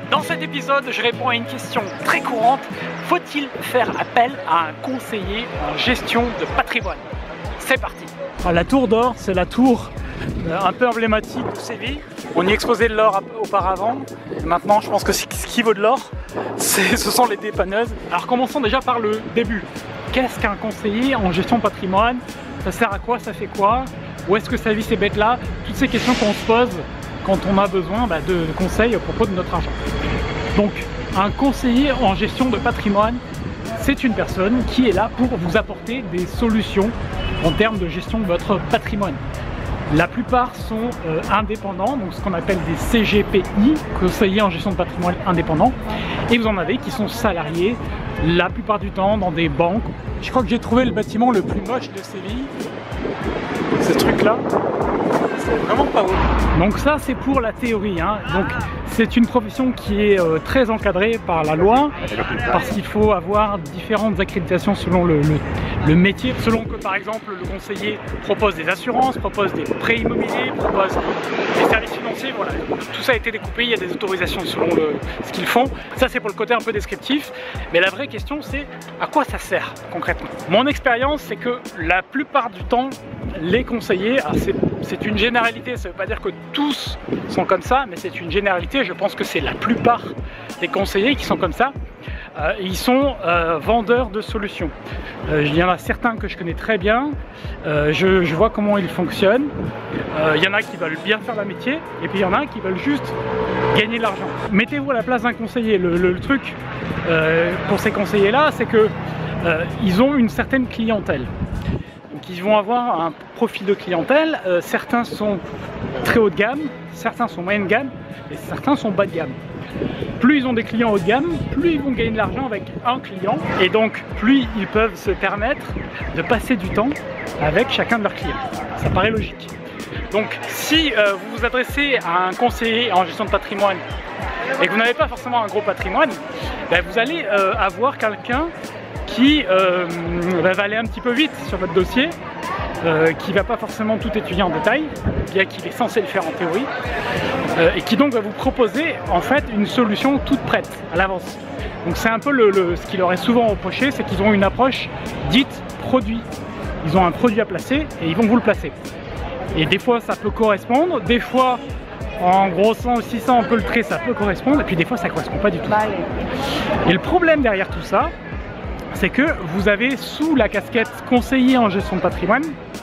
Dans cet épisode, je réponds à une question très courante. Faut-il faire appel à un conseiller en gestion de patrimoine? C'est parti. La tour d'or, c'est la tour un peu emblématique de Séville. On y exposait de l'or auparavant. Et maintenant, je pense que ce qui vaut de l'or, ce sont les dépanneuses. Alors commençons déjà par le début. Qu'est-ce qu'un conseiller en gestion de patrimoine? Ça sert à quoi? Ça fait quoi? Où est-ce que ça vit ces bêtes-là? Toutes ces questions qu'on se pose quand on a besoin de conseils à propos de notre argent. Donc, un conseiller en gestion de patrimoine, c'est une personne qui est là pour vous apporter des solutions en termes de gestion de votre patrimoine. La plupart sont indépendants, donc ce qu'on appelle des CGPI, conseillers en gestion de patrimoine indépendants, et vous en avez qui sont salariés la plupart du temps dans des banques. Je crois que j'ai trouvé le bâtiment le plus moche de Séville, ce truc-là. C'est vraiment pas beau. Donc ça c'est pour la théorie, hein. Donc c'est une profession qui est très encadrée par la loi parce qu'il faut avoir différentes accréditations selon le métier, selon que par exemple le conseiller propose des assurances, propose des prêts immobiliers, propose des services financiers, voilà. Tout ça a été découpé, il y a des autorisations selon ce qu'ils font. Ça c'est pour le côté un peu descriptif, mais la vraie question c'est à quoi ça sert concrètement. Mon expérience c'est que la plupart du temps les conseillers, c'est une généralité, ça ne veut pas dire que tous sont comme ça, mais c'est une généralité, je pense que c'est la plupart des conseillers qui sont comme ça. Ils sont vendeurs de solutions. Il y en a certains que je connais très bien, je vois comment ils fonctionnent. Il y en a qui veulent bien faire leur métier, et puis il y en a qui veulent juste gagner de l'argent. Mettez-vous à la place d'un conseiller. Le truc pour ces conseillers-là, c'est que ils ont une certaine clientèle. Ils vont avoir un profil de clientèle, certains sont très haut de gamme, certains sont moyenne gamme et certains sont bas de gamme. Plus ils ont des clients haut de gamme, plus ils vont gagner de l'argent avec un client et donc plus ils peuvent se permettre de passer du temps avec chacun de leurs clients. Ça paraît logique. Donc si vous vous adressez à un conseiller en gestion de patrimoine et que vous n'avez pas forcément un gros patrimoine, vous allez avoir quelqu'un qui va aller un petit peu vite sur votre dossier, qui ne va pas forcément tout étudier en détail, bien qu'il est censé le faire en théorie, et qui donc va vous proposer en fait une solution toute prête à l'avance. Donc c'est un peu ce qui leur est souvent reproché, c'est qu'ils ont une approche dite produit. Ils ont un produit à placer et ils vont vous le placer. Et des fois ça peut correspondre, des fois en grossant ou 600 un peu le trait ça peut correspondre, et puis des fois ça ne correspond pas du tout. Et le problème derrière tout ça, c'est que vous avez sous la casquette conseiller en gestion de patrimoine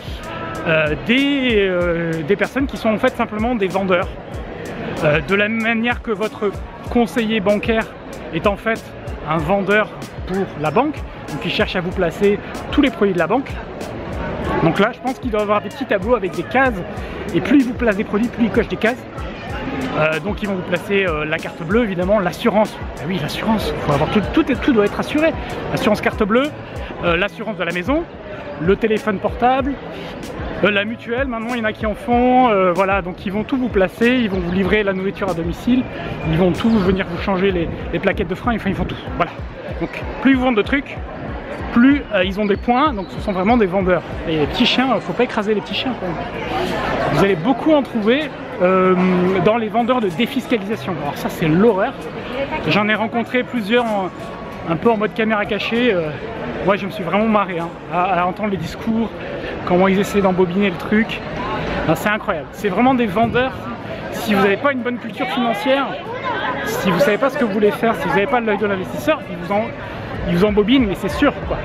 des personnes qui sont en fait simplement des vendeurs. De la même manière que votre conseiller bancaire est en fait un vendeur pour la banque, donc il cherche à vous placer tous les produits de la banque. Donc là je pense qu'il doit avoir des petits tableaux avec des cases, et plus il vous place des produits, plus il coche des cases. Donc ils vont vous placer la carte bleue, évidemment, l'assurance. Ah oui, l'assurance, il faut avoir tout doit être assuré. L'assurance carte bleue, l'assurance de la maison, le téléphone portable, la mutuelle, maintenant il y en a qui en font, voilà, donc ils vont tout vous placer, ils vont vous livrer la nourriture à domicile, ils vont tout venir vous changer les plaquettes de frein, ils font tout, voilà. Donc plus ils vous vendent de trucs, plus ils ont des points, donc ce sont vraiment des vendeurs. Et les petits chiens, faut pas écraser les petits chiens quand même. Vous allez beaucoup en trouver dans les vendeurs de défiscalisation. Alors ça c'est l'horreur. J'en ai rencontré plusieurs un peu en mode caméra cachée. Moi je me suis vraiment marré à entendre les discours, comment ils essaient d'embobiner le truc. C'est incroyable. C'est vraiment des vendeurs. Si vous n'avez pas une bonne culture financière, si vous ne savez pas ce que vous voulez faire, si vous n'avez pas l'œil de l'investisseur, ils vous embobinent, mais c'est sûr quoi.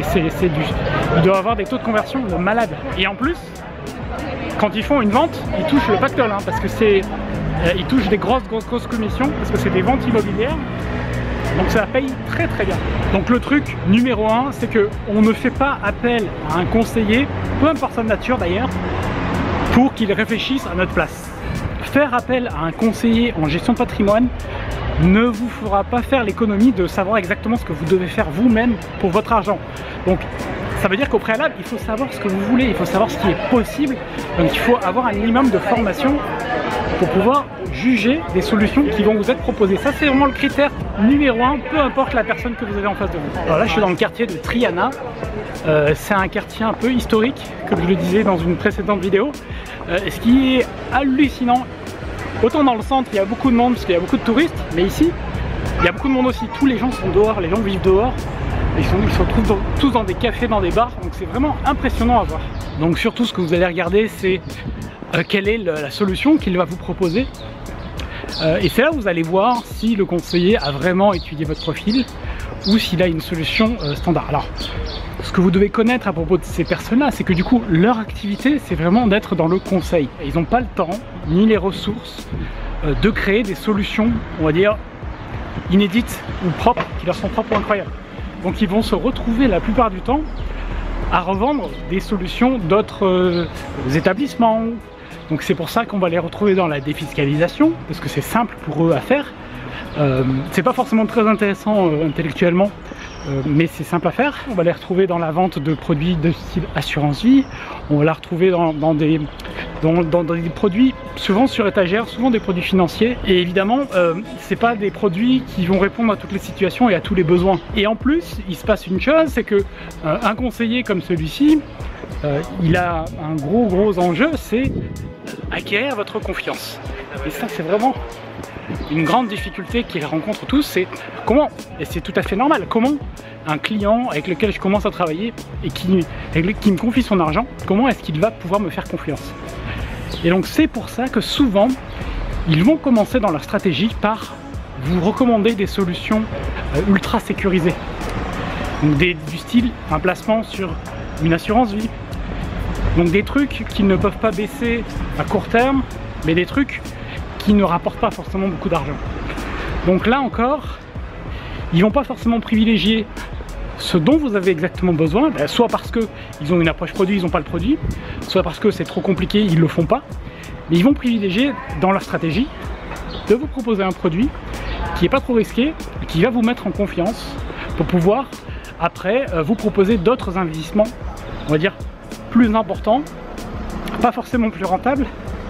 Ils doivent avoir des taux de conversion de malade. Et en plus, quand ils font une vente, ils touchent le pactole, parce que ils touchent des grosses commissions, parce que c'est des ventes immobilières. Donc ça paye très très bien. Donc le truc numéro 1, c'est qu'on ne fait pas appel à un conseiller, peu importe sa nature d'ailleurs, pour qu'il réfléchisse à notre place. Faire appel à un conseiller en gestion de patrimoine ne vous fera pas faire l'économie de savoir exactement ce que vous devez faire vous-même pour votre argent. Donc ça veut dire qu'au préalable, il faut savoir ce que vous voulez, il faut savoir ce qui est possible. Donc il faut avoir un minimum de formation pour pouvoir juger des solutions qui vont vous être proposées. Ça c'est vraiment le critère numéro 1, peu importe la personne que vous avez en face de vous. Alors là je suis dans le quartier de Triana. C'est un quartier un peu historique, comme je le disais dans une précédente vidéo. Ce qui est hallucinant, Autant dans le centre il y a beaucoup de monde parce qu'il y a beaucoup de touristes, mais ici il y a beaucoup de monde aussi. Tous les gens sont dehors, les gens vivent dehors. Ils se retrouvent tous dans des cafés, dans des bars, donc c'est vraiment impressionnant à voir. Donc surtout ce que vous allez regarder, c'est quelle est la solution qu'il va vous proposer. Et c'est là où vous allez voir si le conseiller a vraiment étudié votre profil ou s'il a une solution standard. Alors, ce que vous devez connaître à propos de ces personnes-là, c'est que du coup, leur activité, c'est vraiment d'être dans le conseil. Et ils n'ont pas le temps, ni les ressources, de créer des solutions, on va dire, inédites ou propres, qui leur sont propres ou incroyables. Donc ils vont se retrouver la plupart du temps à revendre des solutions d'autres établissements. Donc c'est pour ça qu'on va les retrouver dans la défiscalisation, parce que c'est simple pour eux à faire. C'est pas forcément très intéressant intellectuellement, mais c'est simple à faire. On va les retrouver dans la vente de produits de style assurance vie. On va la retrouver dans des produits souvent sur étagère, souvent des produits financiers. Et évidemment, c'est pas des produits qui vont répondre à toutes les situations et à tous les besoins. Et en plus, il se passe une chose, c'est que un conseiller comme celui-ci, il a un gros enjeu, c'est acquérir votre confiance. Et ça, c'est vraiment une grande difficulté qu'ils rencontrent tous, c'est comment, et c'est tout à fait normal, comment un client avec lequel je commence à travailler et qui me confie son argent, comment est-ce qu'il va pouvoir me faire confiance? Et donc c'est pour ça que souvent, ils vont commencer dans leur stratégie par vous recommander des solutions ultra sécurisées. Donc du style un placement sur une assurance vie. Donc des trucs qui ne peuvent pas baisser à court terme, mais des trucs qui ne rapportent pas forcément beaucoup d'argent. Donc là encore, ils vont pas forcément privilégier ce dont vous avez exactement besoin, soit parce qu'ils ont une approche produit, ils n'ont pas le produit, soit parce que c'est trop compliqué, ils ne le font pas. Mais ils vont privilégier dans leur stratégie de vous proposer un produit qui n'est pas trop risqué, qui va vous mettre en confiance pour pouvoir après vous proposer d'autres investissements, on va dire plus importants, pas forcément plus rentables,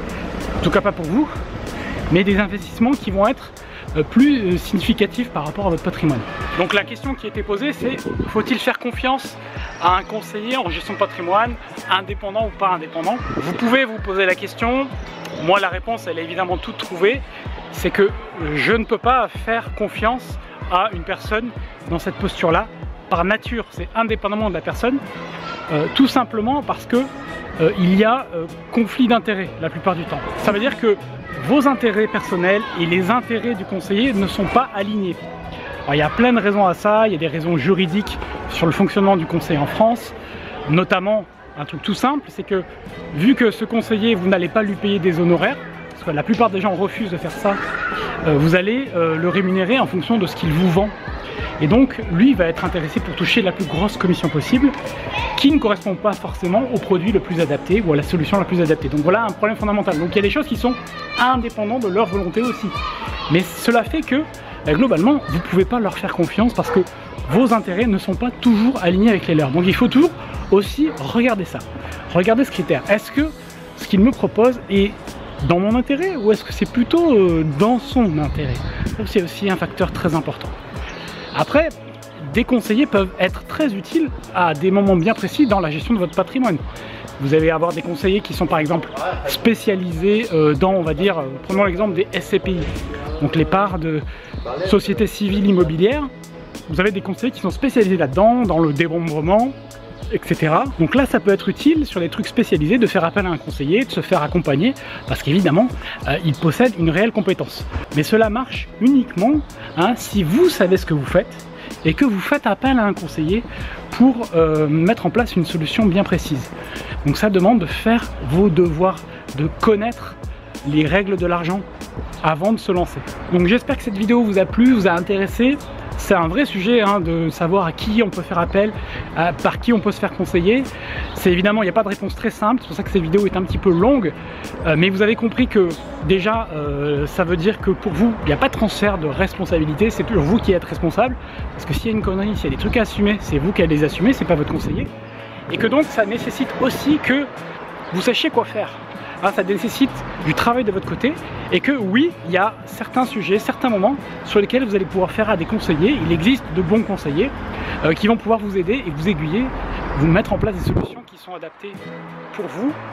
en tout cas pas pour vous, mais des investissements qui vont être plus significatifs par rapport à votre patrimoine. Donc la question qui a été posée, c'est faut-il faire confiance à un conseiller en gestion de patrimoine, indépendant ou pas indépendant? Vous pouvez vous poser la question. Moi la réponse elle est évidemment toute trouvée, c'est que je ne peux pas faire confiance à une personne dans cette posture là par nature, c'est indépendamment de la personne, tout simplement parce que il y a conflit d'intérêts la plupart du temps. Ça veut dire que vos intérêts personnels et les intérêts du conseiller ne sont pas alignés. Alors, il y a plein de raisons à ça, il y a des raisons juridiques sur le fonctionnement du conseil en France, notamment un truc tout simple, c'est que vu que ce conseiller, vous n'allez pas lui payer des honoraires, parce que la plupart des gens refusent de faire ça, vous allez le rémunérer en fonction de ce qu'il vous vend. Et donc, lui va être intéressé pour toucher la plus grosse commission possible, qui ne correspond pas forcément au produit le plus adapté ou à la solution la plus adaptée. Donc voilà un problème fondamental. Donc il y a des choses qui sont indépendantes de leur volonté aussi. Mais cela fait que, globalement, vous ne pouvez pas leur faire confiance parce que vos intérêts ne sont pas toujours alignés avec les leurs. Donc il faut toujours aussi regarder ça. Regardez ce critère. Est-ce que ce qu'il me propose est dans mon intérêt ou est-ce que c'est plutôt dans son intérêt? C'est aussi un facteur très important. Après, des conseillers peuvent être très utiles à des moments bien précis dans la gestion de votre patrimoine. Vous allez avoir des conseillers qui sont par exemple spécialisés dans, on va dire, prenons l'exemple des SCPI, donc les parts de sociétés civiles immobilières. Vous avez des conseillers qui sont spécialisés là-dedans, dans le démembrement, etc. Donc là, ça peut être utile sur les trucs spécialisés de faire appel à un conseiller, de se faire accompagner, parce qu'évidemment, il possède une réelle compétence. Mais cela marche uniquement si vous savez ce que vous faites et que vous faites appel à un conseiller pour mettre en place une solution bien précise. Donc ça demande de faire vos devoirs, de connaître les règles de l'argent avant de se lancer. Donc j'espère que cette vidéo vous a plu, vous a intéressé. C'est un vrai sujet de savoir à qui on peut faire appel, par qui on peut se faire conseiller. C'est évidemment, il n'y a pas de réponse très simple, c'est pour ça que cette vidéo est un petit peu longue. Mais vous avez compris que déjà, ça veut dire que pour vous, il n'y a pas de transfert de responsabilité, c'est toujours vous qui êtes responsable. Parce que s'il y a une connerie, s'il y a des trucs à assumer, c'est vous qui allez les assumer, c'est pas votre conseiller. Et que donc ça nécessite aussi que vous sachiez quoi faire. Ça nécessite du travail de votre côté et que oui, il y a certains sujets, certains moments sur lesquels vous allez pouvoir faire à des conseillers. Il existe de bons conseillers qui vont pouvoir vous aider et vous aiguiller, vous mettre en place des solutions qui sont adaptées pour vous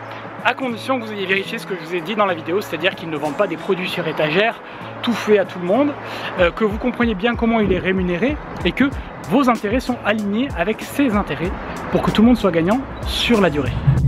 à condition que vous ayez vérifié ce que je vous ai dit dans la vidéo, c'est-à-dire qu'ils ne vendent pas des produits sur étagère, tout fait à tout le monde, que vous compreniez bien comment il est rémunéré et que vos intérêts sont alignés avec ses intérêts pour que tout le monde soit gagnant sur la durée.